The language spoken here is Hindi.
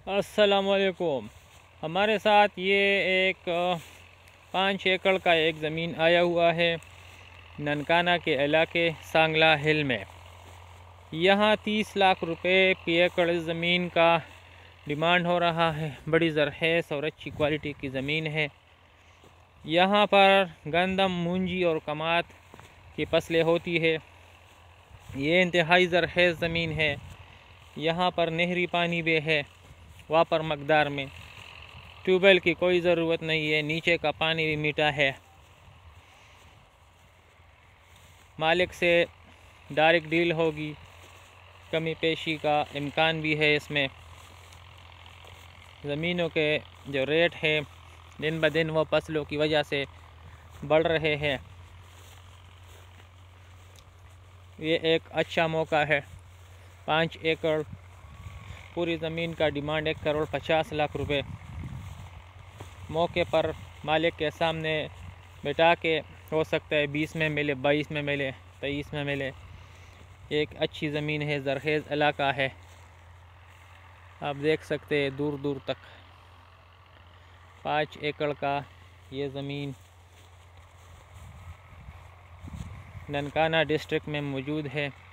अस्सलामुअलैकुम। हमारे साथ ये एक 5 एकड़ का एक ज़मीन आया हुआ है ननकाना के इलाके सांगला हिल में। यहाँ 30 लाख रुपए फी एकड़ ज़मीन का डिमांड हो रहा है। बड़ी ज़रख़ेज़ और अच्छी क्वालिटी की ज़मीन है। यहाँ पर गंदम, मूंजी और कमात की फसलें होती है। ये इंतहाई ज़रख़ेज़ ज़मीन है। यहाँ पर नहरी पानी भी है वापर मकदार में। ट्यूबवेल की कोई ज़रूरत नहीं है। नीचे का पानी भी मीठा है। मालिक से डायरेक्ट डील होगी। कमी पेशी का इम्कान भी है। इसमें ज़मीनों के जो रेट है दिन ब दिन वो फसलों की वजह से बढ़ रहे हैं। ये एक अच्छा मौका है। 5 एकड़ पूरी ज़मीन का डिमांड 1,50,00,000 रुपये। मौके पर मालिक के सामने बिठा के हो सकता है 20 में मिले, 22 में मिले, 23 में मिले। एक अच्छी ज़मीन है, ज़रख़ेज़ इलाका है। आप देख सकते हैं दूर दूर तक 5 एकड़ का ये ज़मीन ननकाना डिस्ट्रिक्ट में मौजूद है।